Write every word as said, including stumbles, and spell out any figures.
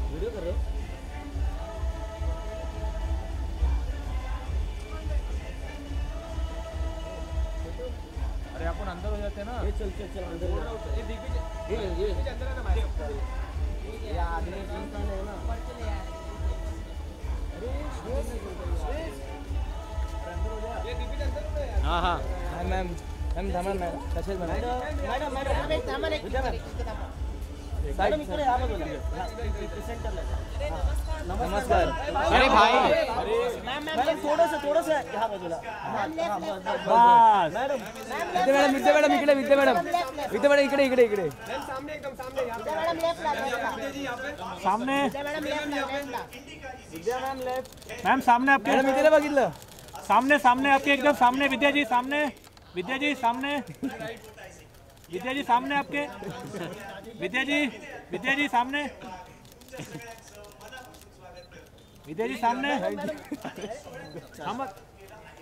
Video कर रहे हो? अरे अपन अंदर हो जाते हैं ना। ये चल चल चल अंदर ये दिग्विजय ये ये अंदर है ना हमारे ये आदमी इंसान है ना ऊपर चले यार अरे अंदर हो जा ये दिग्विजय अंदर हो यार हां हां मैम मैम थांबा मैम कसे मैडम मैडम मैडम एक थांबा एक मैडम इकडे या बाजूला सेंटरला नमस्कार अरे भाई मैम मैम थोडंसं थोडंसं ह्या बाजूला बस madam Vidya madam Vidya madam इकडे विद्या मॅडम विद्या मॅडम इकडे इकडे इकडे सामने एकदम सामने यहां पे मैडम लेफ्ट ला जी यहां पे सामने मैडम लेफ्ट ला लेफ्ट ला विद्या मैम लेफ्ट मैम सामने आपके मॅडम इकडे बघितलं सामने सामने आपके एकदम सामने विद्या जी सामने विद्या जी सामने विद्या जी सामने आपके विद्या जी विद्या जी सामने विद्या जी सामने